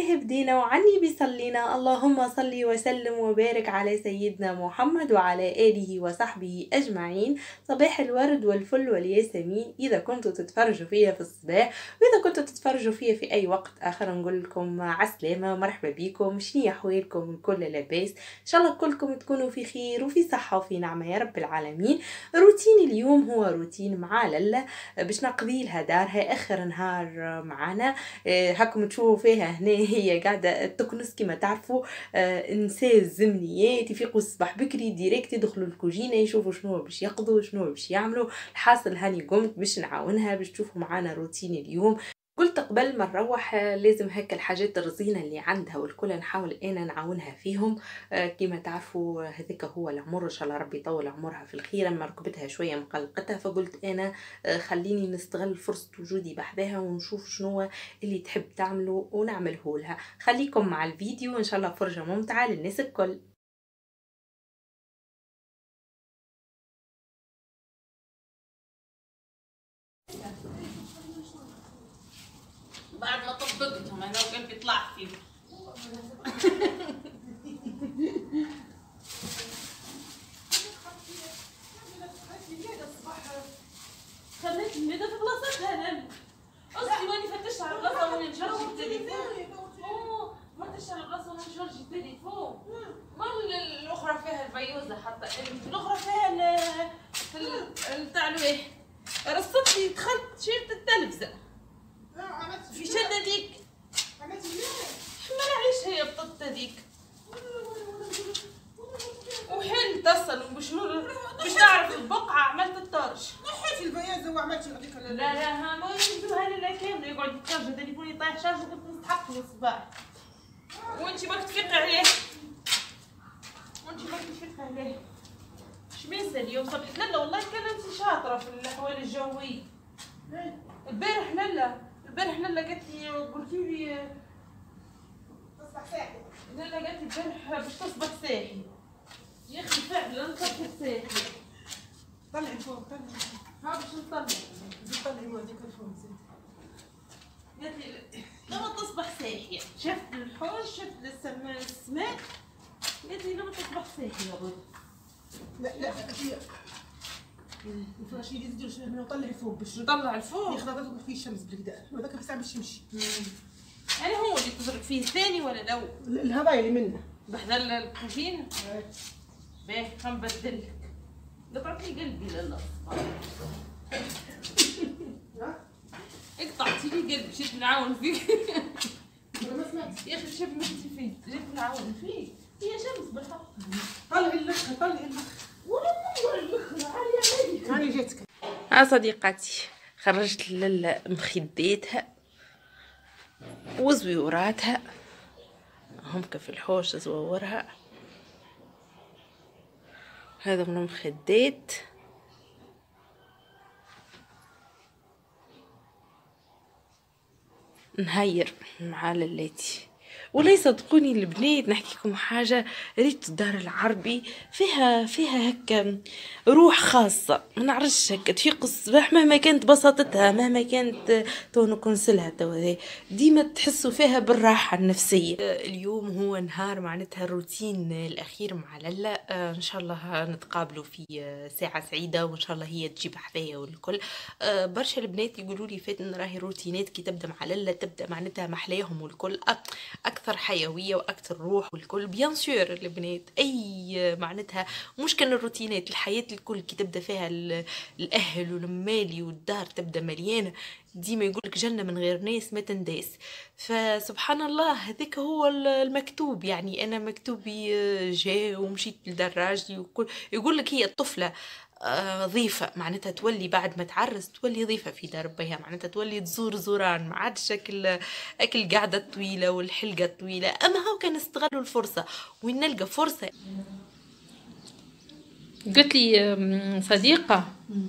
به بدينا وعني بيصلينا. اللهم صل وسلم وبارك على سيدنا محمد وعلى آله وصحبه أجمعين. صباح الورد والفل والياسمين إذا كنتوا تتفرجوا فيا في الصباح، وإذا كنتوا تتفرجوا فيا في أي وقت آخر نقول لكم عسلامة ومرحبا بكم. شنيا أحوالكم؟ الكل لاباس؟ إن شاء الله كلكم تكونوا في خير وفي صحة وفي نعمة يا رب العالمين. روتين اليوم هو روتين مع للا باش نقضي لها دارها آخر نهار معانا. هاكم تشوفوا فيها هنا هي قاعدة تكنس كما تعرفوا. نساء الزمنيات يفيقوا الصباح بكري ديريكت يدخلوا الكوجينة يشوفوا شنو باش يقضوا شنو باش يعملوا. الحاصل هاني قمت باش نعاونها باش تشوفوا معانا روتين اليوم. قلت قبل ما نروح لازم هكا الحاجات الرزينة اللي عندها والكل نحاول انا نعاونها فيهم. كما تعرفوا هذاك هو العمر، ان شاء الله ربي يطول عمرها في الخير. اما ركبتها شويه مقلقتها فقلت انا خليني نستغل فرصه وجودي بحذاها ونشوف شنو اللي تحب تعمله ونعمله لها. خليكم مع الفيديو ان شاء الله فرجه ممتعه للناس الكل. بعد ما طبقتهم انا وقلبي طلع فيه. خليت الميدا في بلاصتها انا. قصدي واني فتشت على البلاصه واني نشرج التليفون. فتشت على البلاصه واني نشرج التليفون. مر الاخرى فيها البيوزه حتى الاخرى فيها بتاع الواحد. رصت لي دخلت شلت التلفزه. في شدة ديك حمل عيش هي بطة ديك وحل تصل باش تعرف البقعة عملت الطرش. نحيت البياضة وعملت هذيك. لا ها ما يجيبوها لنا كاملة يقعد يتشارج تليفوني طايح شارج وكنت نستحق الصباح. وانتي باك تفيقي عليه شميسة اليوم صبحت لالا والله كانت شاطرة في الأحوال الجوية. البارح لالا قالت لي قلتي لي تصبح ساحي. لالا قالت لي البارح باش تصبح ساحي. يا اخي فعلا تصبح ساحي. طلعي فوق طلعي. ها باش نطلع. طلعي هذيك الفوق زيد. قالت لي لما تصبح ساحية. شفت الحوش شفت السماء قالت لي لما تصبح ساحية يا بنت. لا هي الفراش اللي يزيدوا شويه منه طلعي فوق باش نطلع الفوق. يخرج توقف فيه الشمس بالكدا وهذاك بس باش يمشي. يعني هو اللي تزرق فيه الثاني ولا الاول؟ الهوايه اللي منه بحذا الكوجين. باهي خنبدلك. قطعتي قلبي لالا. قطعتي لي قلبي جيت نعاون فيك. ما سمعتش يا اخي شمتي فيه جيت نعاون فيك. هي شمس بالحق. طلعي اللخ طلعي اللخ ولا اللخ عالية هاني جاتك. صديقاتي خرجت للا مخديتها وزويوراتها هم في الحوش زورها. هذا من المخدات. نهير مع للاتي ولا يصدقوني البنات. نحكي لكم حاجه، ريت الدار العربي فيها هكا روح خاصه. ما نعرفش هكا تفيق الصباح مهما كانت بساطتها مهما كانت تو نكنسلها تو ديما تحسوا فيها بالراحه النفسيه. اليوم هو نهار معناتها الروتين الاخير مع لالا. ان شاء الله نتقابلوا في ساعه سعيده وان شاء الله هي تجيب حذايا والكل. برشا البنات يقولوا لي فاتن راهي روتينات كي تبدا مع لالا تبدا معناتها محلاهم والكل اكثر حيويه واكثر روح والكل. بيان سور البنات اي معناتها مش كان الروتينات الحياه الكل كي تبدا فيها الاهل والمالي والدار تبدا مليانه ديما يقولك جنه من غير ناس ما تنداس. فسبحان الله هذاك هو المكتوب. يعني انا مكتوبي جا ومشيت لدراجتي وكل يقولك هي الطفله ضيفة معناتها تولي بعد ما تعرس تولي ضيفة في دار بيها معناتها تولي تزور زوران ما عادش اكل قاعدة طويلة والحلقة طويلة. اما هاو كان استغلوا الفرصة وين نلقى فرصة. قلت لي صديقة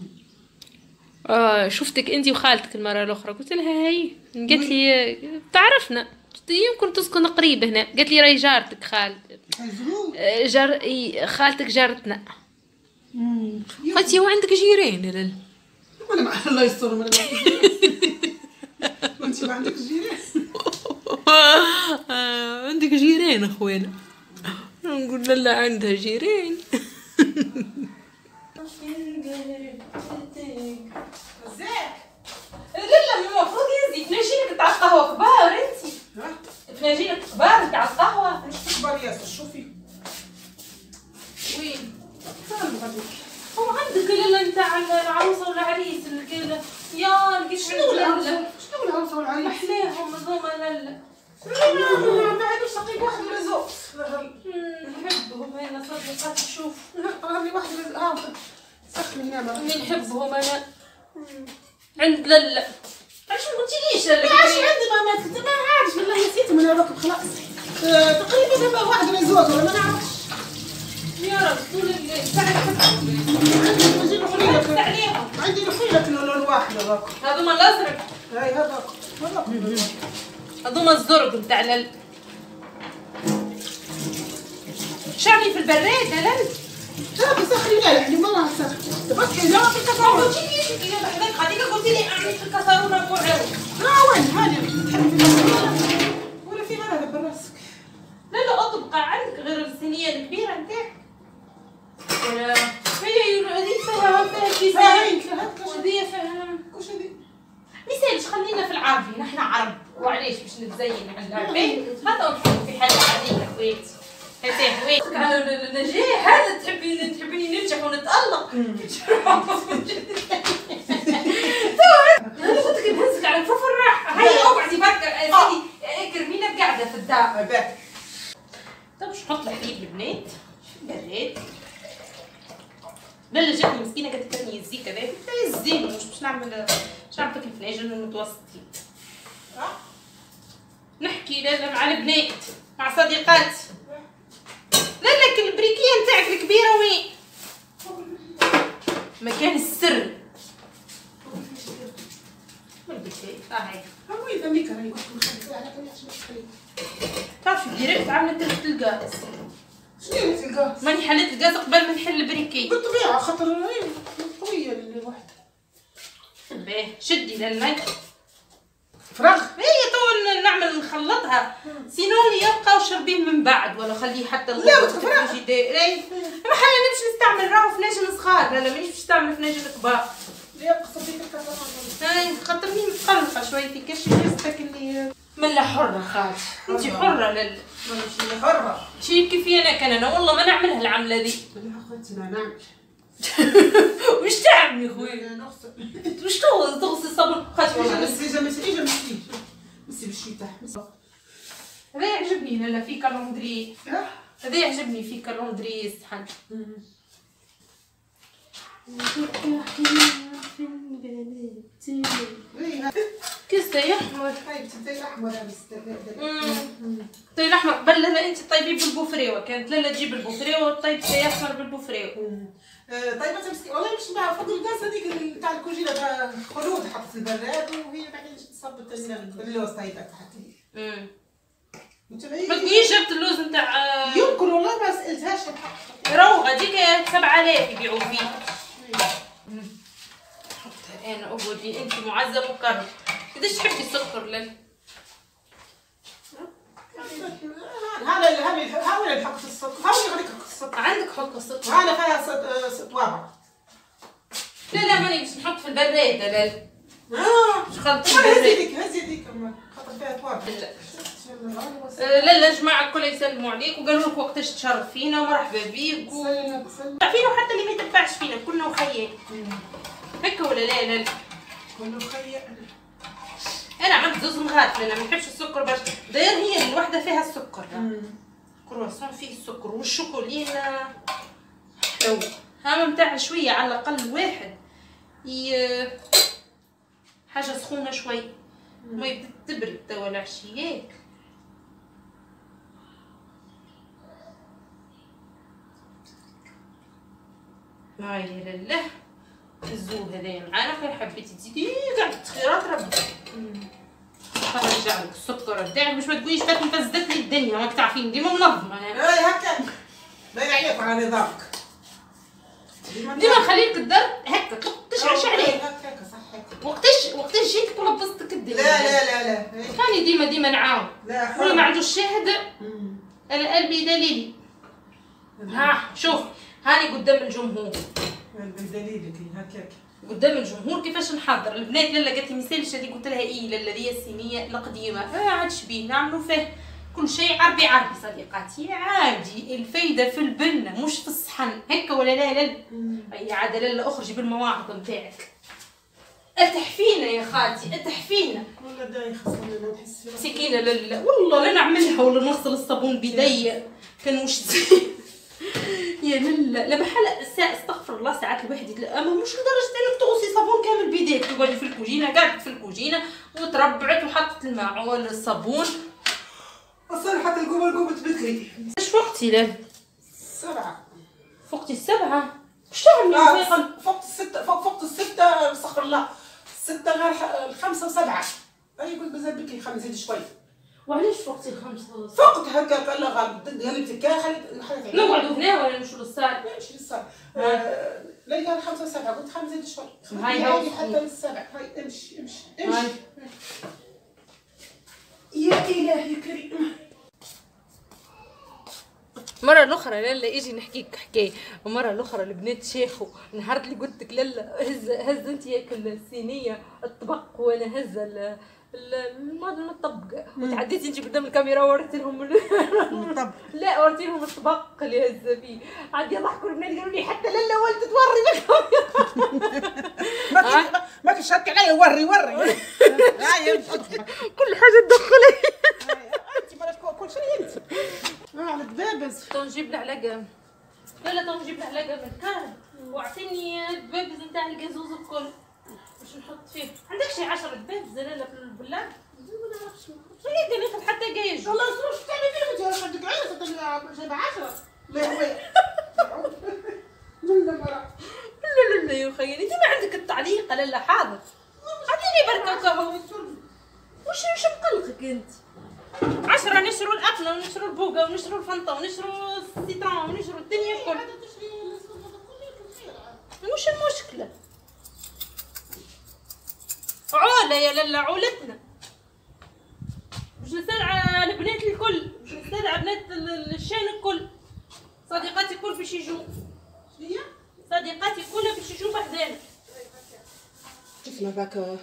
شفتك انت وخالتك المرة الاخرى قلت لها هاي قالت لي تعرفنا يمكن تسكن قريب هنا. قالت لي راهي جارتك خالتك جارتنا. قلت لها وعندك جيران؟ انا الله يستر من وانت ما عندك جيران. جيران اخوانا، نقول لا عندها جيران. لا المفروض يزي تناجيلك تاع القهوه كبار انتي. تناجيلك كبار تاع القهوه. مش كبار ياسر شوفي. وين؟ هو عندك لالا نتاع العروسه والعريس الكيله. يا لقيت شنو العروسه والعريس؟ محلاهم هذوما لالا. ما عندوش تقييم واحد ولا زوج. نحبهم انا صدقات شوف. راني واحد ولا سخني هنا نحبهم انا. عند لالا. علاش ما قلتيليش لالا؟ علاش عندي ما عارفش والله نسيت من الركب خلاص. تقريبا دابا واحد ولا زوج ولا ما نعرفش. يا رب طول الليل ساعة عندي نخيلك لون واحد هذاك. هذوما الازرق. هاي هذاك. هذوما الزرق نتاع لالا. شعني في البراد لالا. لا سخني لا يعني والله سخن. بس إذا في كسرونه. قلتيلي يا بحذاك غاديك قلتي لي اعمل في الكسرونه مو عاود. وين هاني تحبي في الكسرونه ولا في غير هذا براسك؟ لا اطبق عندك غير الصينيه الكبيره نتاعك. ولا هي هذيك فيها كيسان وهذه فيها كوش هذي؟ ميسالش خلينا في العربي نحن عرب وعلاش باش نتزين على العربي هذا نحط في حاجه عاديه خواتي. هاتي خواتك على النجاح هذا تحبيني ننجح ونتألق. انا قلت لك نهزك على الفوف الراحه. هيا اقعدي برك سيدي كرمينا قاعده في الدار. طيب باش نحط الحليب البنات براد. لا جاتني مسكينه قالت لي الزيك هذا قلت الزين مش باش نعمل في الفناجل المتوسطين. نحكي لا مع البنات مع صديقات. لا لك البريكيه نتاعك الكبيره وين؟ مكان السر. هاي وين ذميك راهي تعرفي ديريكت عملت تلفت الغاز. شنو تلقاه؟ ماني حليت الغاز قبل ما نحل البريكي. بالطبيعه خاطر قويه الوحده. باهي شدي للماء فراغ. هي تو نعمل نخلطها سينو اللي يبقى وشربيه من بعد ولا خليه حتى لا وتفرغ. اي ما حنا نمشي نستعمل راهو فناجل صغار. لا مانيش باش نستعمل فناجل كبار. لا يبقى صديق الكسرونه. هاي خاطر مين متقلقه شويه في كاش حسك اللي ملا حره خالتي. انت حره لا ماشي حره. شي كيفي انا والله ما نعملها العمله دي. لا اخوتي انا نعمل. وش تعملي خويا؟ انا نغسل. وش تغسل الصابون خاطر والله مسي بالشتاء. هذا يعجبني لا في كالوندري. هذا يعجبني في كالوندري الصحن. كيس تاي احمر. تاي احمر تاي الاحمر قبل لا انت طيبيه بالبوفريوه كانت لالا تجيب البوفريوه وطيب تاي احمر بالبوفريوه. طيب والله مش مع فوق الغاز هذيك تاع الكوجينه تاع خلود حط في البراد وهي بعدين صبت اللوز طيبه تحت. ما تقوليش جبت اللوز نتاع يمكن والله ما سالتهاش. راهو غاديك 7000 يبيعوا فيه. حطها انا اقعدي انت معزه مكرم. قداش تحبي السكر لا؟ هذا اللي حط السكر. هذا اللي حط السكر. عندك حط السكر. هذا فيها طوابع. لا ماني باش نحط في البراد لا. مش خلطي هزي ديك خاطر فيها توابع. لا جماعة الكل يسلموا عليك وقالوا لك وقتاش تشرف فينا ومرحبا بيك فينا وحتى اللي ما يتبعش فينا كلنا وخيال هكا ولا لا؟ كله خيال. انا عملت زوز مغاتله انا ما نحبش السكر برشا داير هي الوحده فيها السكر. كرواسون فيه السكر والشوكولينا حلو. هاما متاع شويه على الاقل واحد حاجه سخونه شوي ما يبدا تبرد توا العشيات. هاي لله الزو هذايا معانا غير حبيتي تزيدي قاعد خيرات ربي. نرجع لك السكر تاعك باش ما تقوليش فات مفزدت لي الدنيا ماك تعرفين ديما منظمه انا. اي هكا باين عليك على نظامك. ديما نخليك الدار هكا تشعش عليه. هكاك صح هكا. وقتاش جيتك ولبستك الدنيا. لا كاني ديما نعاون. لا واللي ما عندوش شاهد انا قلبي دليلي. ها شوف هاني قدام الجمهور. دليلك هكاك قدام الجمهور كيفاش نحضر. البنات لالا قالت لي مثالش هذه، قلت لها ايه لالا هذه الصينيه القديمه عادش بيه نعملوا فيه كل شيء عربي عربي صديقاتي عادي. الفايده في البنه مش في الصحن هكا ولا لا لالا. اي عاد لالا اخرجي بالمواعظ نتاعك. اتحفينا يا خالتي اتحفينا. والله داي خصنا نحس فيها سكينه لا والله لا نعملها ولا نغسل الصابون بيدي كان مش زين. يا لا محل استغفر الله ساعات الواحد اما مش لدرجه انك تغسلي صابون كامل بيديك. تقعدي في الكوجينه قعدت في الكوجينه وتربعت وحطت الماعون الصابون. اصلا حتى قومت بكري. ايش وقتي لا 7 فوقتي 7 واش تعملي فوق 6 فوق 6 استغفر الله 6 غير 5 و7. اي قلت مازال بكري زيد شوي. وعلاش فوقتي 5 فقت هكاك الله غالب قلبتك خليت نقعدوا هنا ولا نمشوا للصال؟ ماشي للصال. لا قال 5 و7 قلت 5 زيد شوي. هاي حتى للسبع. هاي امشي يا الهي كريم. مرة الأخرى لالا يجي نحكيك حكاية. ومرة الأخرى البنات شيخوا نهار اللي قلت لك لالا هز انت ياكل الصينية الطبق وانا هز الطبق وتعديتي انت قدام الكاميرا ووريتي لهم الطبق. لا وريتي لهم الطبق اللي هز فيه. عاد يضحكوا البنات قالوا لي حتى لالا ولدت توري بالكاميرا. ما تشهك علي وري كل حاجة تدخلي. انت بلاش كل شيء انت. على الدبابز تو نجيب العلاقة. لا تو نجيب العلاقة من كان واعطيني الدبابز نتاع القازوز الكل باش نحط فيه. عندك شي 10 دبابز لالا في البلاد؟ ما نعرفش خليك ناخذ حتى قايج. والله شنو تعملي فيهم انت عندك عيسى جايبه 10. لا ولا مرة. لا يا خيي انت ما عندك التعليق لالا حاضر. عطيني بركة كهو. وش مقلقك انت؟ 10 نشروا الأكل ونشروا البوقة ونشروا الفنطة ونشروا السيترون ونشروا الدنيا الكل. وش المشكلة؟ عولة يا لالا عولتنا. باش نستدعى البنات الكل باش نستدعى بنات الشان الكل. صديقاتي الكل باش يجوا. شنيا؟ صديقاتي كلها باش يجوا بحذانا. شفنا ذاك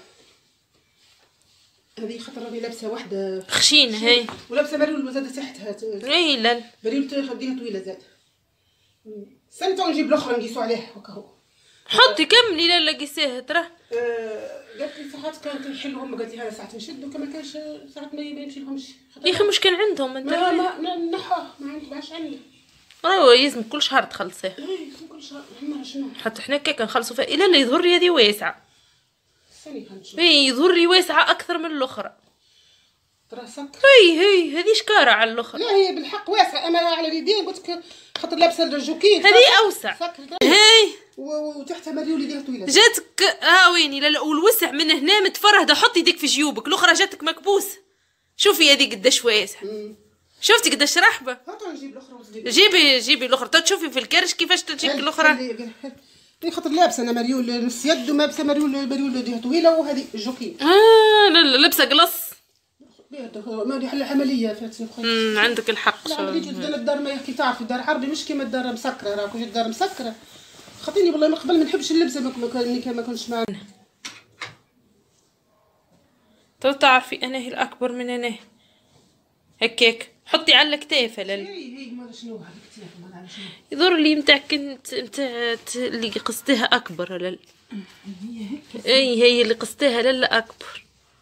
هذه خاطر راني لابسه واحده خشينه هاي ولابسه مريول زاد تحتها. اي لا مريول خديها طويله زاد. استني تو نجيب الاخرى نقيسوا عليه هكا هو. حطي كملي لا قيسيها ترى. قالت لي ساعات كانت نحلهم قالت لي هذا ساعات نشد وكما كانش ساعات ما يمشي لهمش. يا اخي مش كان عندهم انت ما نحوه ما عندي باش عندي. راهو يلزم كل شهر تخلصيه. اي كل شهر عمرها شنو حتى حنا كي كنخلصوا فيها الا لا يظهر لي هذه واسعه. استني خنشوف. اي يظهر لي واسعه اكثر من الاخرى. ترى سكر. هي هذه شكاره على الاخرى. لا هي بالحق واسعه اما على اليدين قلت لك خاطر لابسه الجوكين. هذه اوسع. هي وتحتها مريول يديها طويله. جاتك ويني لا والوسع من هنا متفرهده. حطي يديك في جيوبك. الاخرى جاتك مكبوسه. شوفي هذه قداش واسعه. شفتي قداش رحبه. هاتوا نجيب الاخرى. جيبي الاخرى تشوفي في الكرش كيفاش تجيك الاخرى. هي خاطر لابسه انا مريول نص يد وما لابسه مريول يديها طويله وهذه الجوكين. لا لابسه قلص. ما يحل عمليه فاتني خويا. عندك الحق. لا بديت قدام الدار ما يحكي تعرفي الدار حربي مش كيما الدار مسكره. راه كون الدار مسكره خاطيني والله من قبل ما نحبش اللبسه ما كنتش معنا. تو تعرفي انا هي الاكبر من انا هكاك. حطي على الكتاف لا هي ما شنو هذا الكتاف ما نعرف شنو يضر لي نتاعك نتاع اللي قصتها اكبر لا هي اللي قصتها لا اكبر.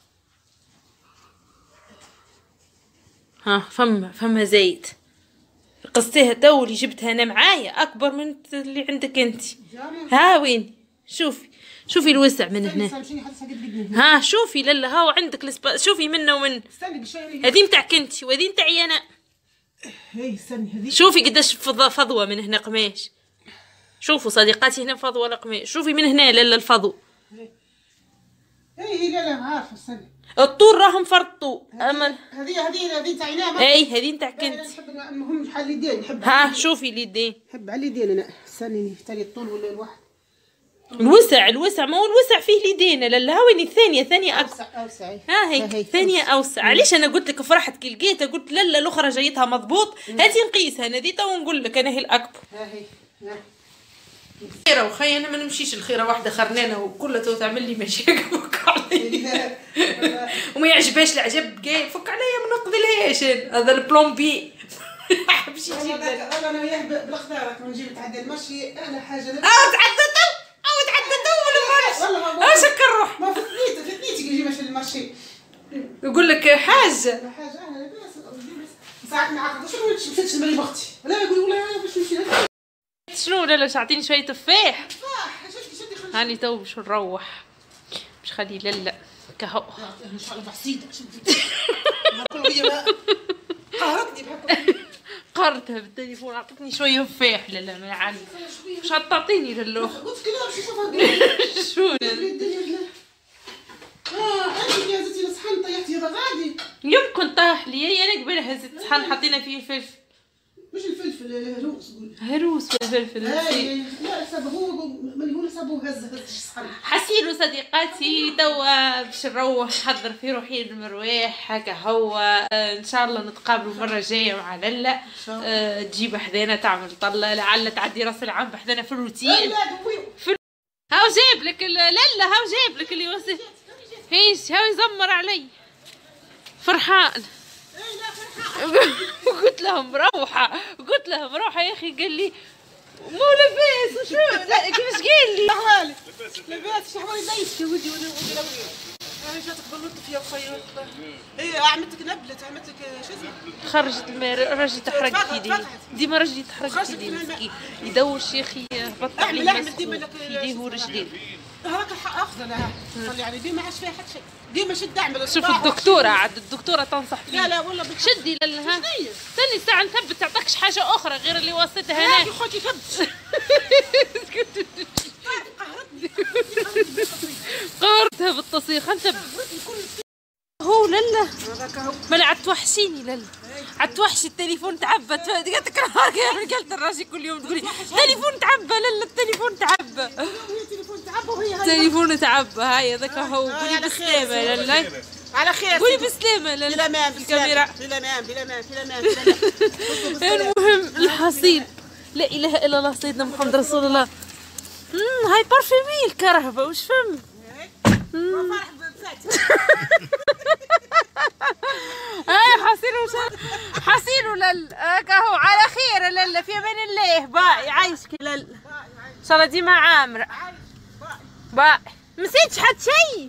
ها فما زايد قصتها تو اللي جبتها انا معايا اكبر من اللي عندك انت. ها وين شوفي الوسع من هنا. ها شوفي لا ها وعندك شوفي منه ومن. هذه نتاعك انت وهذه نتاعي انا. شوفي قداش فضوه من هنا قماش. شوفوا صديقاتي هنا فضوه القماش. شوفي من هنا لا الفضو. اي لا عارفه استني. الطول راهم فرطوا. اما هذه تاعنا. اي هذه نتاعك انت. المهم شحال اليدين نحب. ها شوفي اليدين. نحب على اليدين انا. استني تاني الطول ولا الواحد. الوسع ما هو الوسع فيه اليدين. لا وين الثانية أكبر. اوسع. ها هيك الثانية أوسع. علاش أنا قلت لك فرحت كي لقيتها قلت لا الأخرى جايتها مضبوط. هاتي نقيسها أنا ذي تو نقول لك أنا هي الأكبر. ها هي خيرة وخي أنا ما نمشيش الخيرة واحدة خرنانة وكلها تو تعمل لي مشاكل. فك عليا وما يعجبهاش العجب كاين. فك عليا ما نقضيلهاش هذا البلومبي. حبش يجي انا وياه بالاخضر نجي نتعدى المشي اعلى حاجه. تعدى ولا اش الروح ما فتنيت يجي باش المشي. يقول لك حاجه انا لاباس ساعات نعقد شنو مشيت نمري بختي ولا يقول والله باش نمشي شنو لا تعطيني شويه تفاح. شدي هاني تو باش نروح باش خلي لا كهو ان شاء الله بحسيدك شدي هي قهرتني بحب قهرتها بالتليفون. عطتني شويه تفاح. لا ما عندي واش تعطيني للو قلت كلام شو شوفها شو انت يا زيتي الصحن طيحتي هذا غادي يمكن طاح لي انا قبل هزت صحن حطينا فيه الفلفل. مش الفلفل الهروس قول هروس ولا فلفل. لا حسب هو من يقول حسبه هز الصحن. حسيلو صديقاتي توا باش نروح نحضر في روحي المرواح هكا هو. ان شاء الله نتقابلوا المره الجايه مع لالا. تجيب حذانا تعمل طله لعل تعدي راس العام بحذانا في الروتين. هاو جايب لك لالا هاو جايب لك اللي وصل هيش هاو يزمر علي فرحان. قلت لهم مروحه يا اخي. قال لي مو لاباس وشو لا كيفاش قال لي حوالي لاباس شي حوالي دايس يا ودي انا جاتك بلطف يا خيي. ايه عملتك نبلت عملتك شو اسمه خرجت الماء. رجلي تحرقت يدي ديما رجلي تحرقت يدي مسكين يدور شيخي هبط عليه يديه ورجليه. هاك اخذ لها صلي عليه ديما عاش فيها حتى شيء ديما شد اعمل. شوف الدكتوره عاد الدكتوره تنصح فيه. لا والله شدي لها استني ساعه نثبت تعطيكش حاجه اخرى غير اللي وصيتها هنا. يا خوتي ثبت قهرتها بالتصيخ. انت هو لالا ما عاد توحشيني لالا. عاد توحشي التليفون تعبى. قالت لك قالت الراجل كل يوم تقولي التليفون تعبى لالا التليفون تعبى. التليفون تعبى. هاي هذاك هو. قولي بسلامه لالا. على خير قولي بسلامه لالا. بالامان الكاميرا بالامان المهم الحصيل لا اله الا الله سيدنا محمد رسول الله. هاي بارفيمي الكرهبه وش فهم. فرح بفاتي هاي حصيلو لل هاكاهو على خير لالا في امان الله. باي عايشك لالا ان شاء الله ديما عامره. باي مسيتش حد شيء.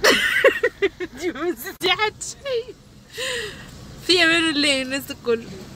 ديما مسيتي حد شيء. في امان الله الناس الكل.